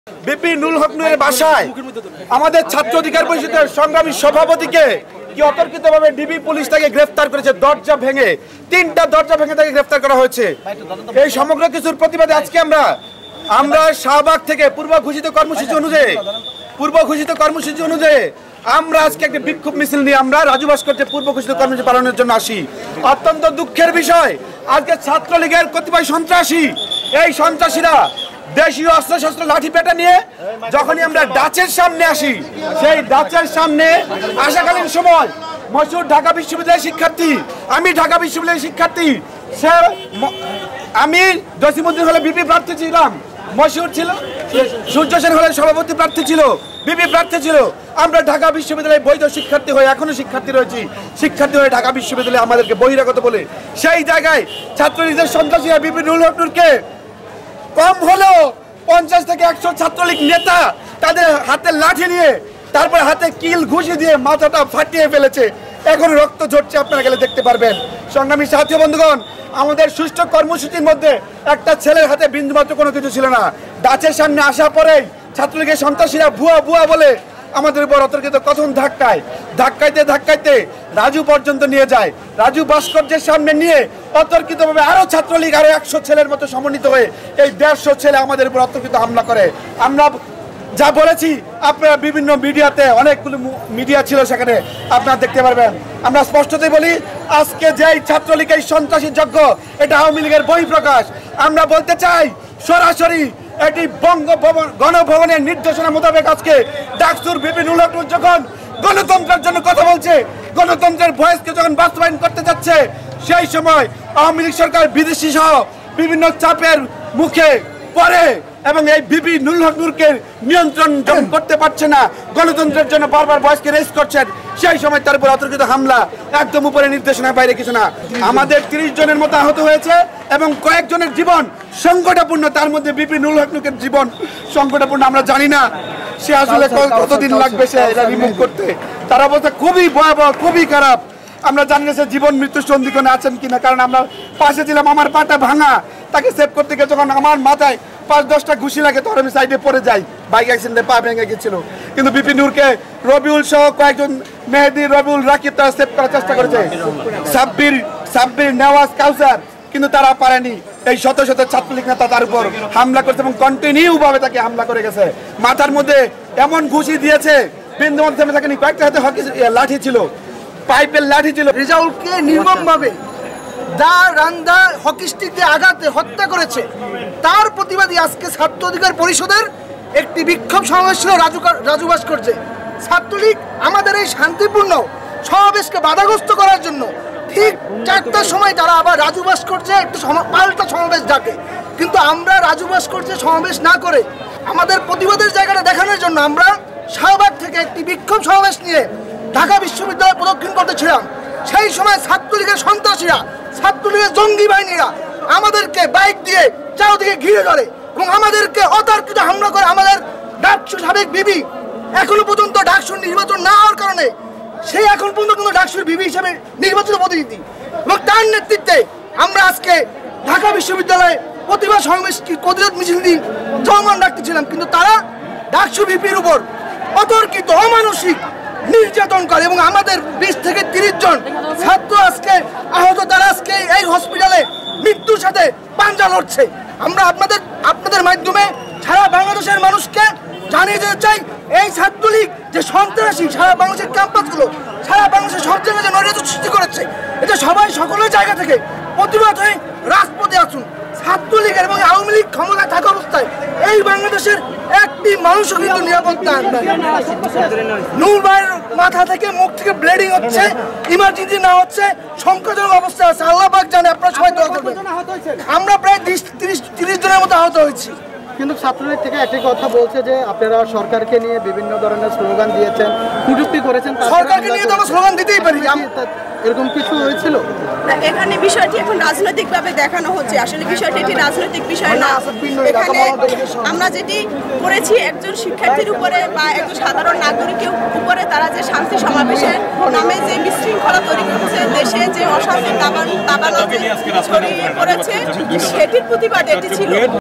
BP Nurul হক নূরের বাসায় আমাদের ছাত্র অধিকার পরিষদের সংগ্রামী সভাপতিকে কি অতর্কিতভাবে ডিবি পুলিশ তাকে গ্রেফতার করেছে, দরজা ভেঙে, 3টা দরজা ভেঙে তাকে গ্রেফতার করা হয়েছে। এই সমগ্র কিছুর প্রতিবাদে আজকে আমরা শাহবাগ থেকে পূর্ব ঘোষিত কর্মসূচি অনুযায়ী আমরা আজকে একটা বিক্ষোভ মিছিল নিয়ে আমরা রাজু ভাস্কর্যে পূর্ব ঘোষিত কর্মসূচি পালনের জন্য আসি। অত্যন্ত দুঃখের বিষয়, আজকে ছাত্রলীগের কতিপয় এই সন্ত্রাসীরা দেশীয় অস্ত্রশস্ত্র লাঠি পেটা নিয়ে যখনই আমরা ডাচের সামনে আসি, সেই ডাচের সামনে আসাকালীন সময় মশহুর ঢাকা বিশ্ববিদ্যালয়ের শিক্ষার্থী, আমি ঢাকা বিশ্ববিদ্যালয়ের শিক্ষার্থী, আমি জসিমউদ্দিন হলে বিপি প্রার্থী ছিলাম, মশহুর ছিল সূর্য সেন হলে সভাপতি প্রার্থী ছিল, বিপি প্রার্থী ছিল। আমরা ঢাকা বিশ্ববিদ্যালয়ে বৈধ শিক্ষার্থী হয়ে এখনো শিক্ষার্থী রয়েছি, শিক্ষার্থী হয়ে ঢাকা বিশ্ববিদ্যালয়ে আমাদেরকে বহিরাগত বলে সেই জায়গায় ছাত্রলীগের সন্ত্রাসীরা বিপি নুরুল হক নূরকে কম হলেও 50 থেকে 100 ছাত্রলীগ নেতা তাদের হাতে লাঠি নিয়ে তারপরে হাতে কিল ঘুষি দিয়ে মাথাটা ফাটিয়ে ফেলেছে। এখন রক্ত ঝরছে, আপনারা গেলে দেখতে পারবেন। সংগ্রামী সাথী বন্ধুগণ, আমাদের সুষ্ঠু কর্মসূচির মধ্যে একটা ছেলের হাতে বিন্দুমাত্র কোনো কিছু ছিল না। ডাচের সামনে আসা পরেই ছাত্রলীগের সন্ত্রাসীরা ভুয়া বলে আমাদের উপর অতর্কিত কথন ধাক্কাইতে রাজু পর্যন্ত নিয়ে যায়। রাজু ভাস্কর্যের সামনে নিয়ে অতর্কিতভাবে আরো ছাত্রলীগ আরো 100 ছেলের মতো সমন্বিত হয়ে এই 150 ছেলে আমাদের উপর অতর্কিত হামলা করে। আমরা যা বলেছি আপনারা বিভিন্ন মিডিয়াতে, অনেকগুলো মিডিয়া ছিল সেখানে আপনারা দেখতে পারবেন। আমরা স্পষ্টতই বলি, আজকে যেই ছাত্রলীগ এই সন্ত্রাসী যজ্ঞ, এটা আওয়ামী লীগের বহিঃপ্রকাশ। আমরা বলতে চাই সরাসরি এটি বঙ্গভবন গণভবনের নির্দেশনা মোতাবেক আজকে ডাকসুর বিপি নুরুল হক নূর যখন গণতন্ত্রের জন্য কথা বলছে, গণতন্ত্রের ভয়েসকে যখন বাস্তবায়ন করতে যাচ্ছে, সেই সময় আওয়ামী লীগ সরকার বিদেশি সহ বিভিন্ন চাপের মুখে পড়ে এবং এই বিপি নুরুল হক নূরকে নিয়ন্ত্রণ করতে পারছে না, গণতন্ত্রের জন্য বারবার ভয়েসকে রেজ করছেন, সেই সময় তার উপর অতর্কিত হামলা, একদম উপরে নির্দেশনার বাইরে কিছু না। আমাদের 30 জনের মতো আহত হয়েছে এবং কয়েকজনের জীবন সংকটাপূর্ণ, তার মধ্যে বিপি নুরুল হক নূরের জীবন সংকটাপূর্ণ। আমরা জানি না সে আসলে কতদিন লাগবে সে এটা রিমুভ করতে। তার অবস্থা খুবই ভয়াবহ, খুবই খারাপ। আমরা জানি না সে জীবন মৃত্যু সন্ধিক্ষণে আছেন কিনা, কারণ আমরা পাশে ছিলাম। আমার পাটা ভাঙা, তাকে সেভ করতে গিয়ে যখন আমার মাথায় 5-10টা ঘুষি লাগে তখন আমি সাইডে পড়ে যাই, বাইক অ্যাক্সিডেন্টে পা ভেঙে গেছিল। কিন্তু বিপি নূরকে রবিউল সহ কয়েকজন, মেহেদি, রবিউল, রাকিব, তারা সেভ করার চেষ্টা করেছে, সাব্বির, নেওয়াজ, কাউসার, কিন্তু তারা পারেনি। এই শত ছাত্রলীগ নেতা তার উপর হামলা করছে এবং কন্টিনিউ ভাবে তাকে হামলা করে গেছে। মাথার মধ্যে এমন ঘুষি দিয়েছে, বিন্দুমাত্র থেমে থাকেনি। কয়েকটা হাতে লাঠি ছিল, পাইপের লাঠি ছিল। রেজাউলকে নির্মমভাবে রান্দা হকি স্টিক দিয়ে আঘাতে হত্যা করেছে। তার প্রতিবাদী আজকে ছাত্র অধিকার পরিষদের একটি বিক্ষোভ সমাবেশ ছিল রাজু ভাস্কর্যে। ছাত্রলীগ আমাদের এই শান্তিপূর্ণ সমাবেশকে বাধাগ্রস্ত করার জন্য ঠিক 4টার সময় তারা আবার রাজু ভাস্কর্যে একটু পাল্টা সমাবেশ ডাকে। কিন্তু আমরা রাজু ভাস্কর্যে সমাবেশ না করে আমাদের প্রতিবাদের জায়গাটা দেখানোর জন্য আমরা শাহবাগ থেকে একটি বিক্ষোভ সমাবেশ নিয়ে ঢাকা বিশ্ববিদ্যালয় প্রদক্ষিণ করতেছিলাম। সেই সময় ছাত্রলীগের সন্ত্রাসীরা, ছাত্রলীগের জঙ্গি বাহিনীরা আমাদেরকে বাইক দিয়ে চারদিকে ঘিরে ধরে এবং আমাদেরকে অতর্কিত হামলা করে। আমাদের ডাকসু সাবেক বিবি এখনো পর্যন্ত ডাকসুর নির্বাচন না হওয়ার কারণে সে এখন পর্যন্ত কিন্তু ডাকসুর বিবি হিসেবে নির্বাচিত প্রতিনিধি, এবং তার নেতৃত্বে আমরা আজকে ঢাকা বিশ্ববিদ্যালয়ে প্রতিবাদ সমাবেশ প্রতিরোধ মিছিল দিন জমান রাখতেছিলাম। কিন্তু তারা ডাকসু বিপির উপর অতর্কিত অমানসিক নির্যাতন করে এবং আমাদের 20 থেকে 30 জন ছাত্র আজকে আহত। তারা আজকে এই হসপিটালে মৃত্যুর সাথে পাঞ্জা লড়ছে। আমরা আপনাদের মাধ্যমে সারা বাংলাদেশের মানুষকে জানিয়ে দিতে চাই, এই ছাত্রলীগ যে সন্ত্রাসী সারা বাংলাদেশের ক্যাম্পাসগুলো, সারা বাংলাদেশের সব জায়গায় যে নৈরাজ্য সৃষ্টি করেছে, এটা সবাই সকলের জায়গা থেকে প্রতিবাদ হয়ে রাজপথে আসুন। ছাত্রলীগের এবং আওয়ামী লীগ ক্ষমতায় থাকা অবস্থায় এই বাংলাদেশের একটি মানুষও কিন্তু নিরাপত্তা আনবে। নূর ভাইয়ের মাথা থেকে, মুখ থেকে ব্লিডিং হচ্ছে, ইমার্জেন্সি না হচ্ছে, সংকটজনক অবস্থা আছে। আল্লাহ পাক জানে, আপনারা সবাই দোয়া করবেন। আমরা প্রায় 30 জনের মতো আহত হয়েছি। কিন্তু ছাত্রলীগ থেকে একটি কথা বলছে যে আপনারা সরকারকে নিয়ে বিভিন্ন ধরনের স্লোগান দিয়েছেন, কটূক্তি করেছেন। সরকারকে নিয়ে তো আমরা স্লোগান দিতেই পারি, এরকম কিছু হয়েছিল না। এখানে বিষয়টি এখন রাজনৈতিকভাবে দেখানো হচ্ছে, আসলে বিষয়টি একটি রাজনৈতিক বিষয় না। এখানে আমরা যেটি করেছি, একজন শিক্ষার্থীর উপরে বা একজন সাধারণ নাগরিকের উপরে তারা যে শান্তি সমাবেশের নামে যে বিশৃঙ্খলা তৈরি করছে, দেশে যে অশান্তি দাবানল ছড়িয়ে পড়েছে, সেটির প্রতিবাদ এটি ছিল।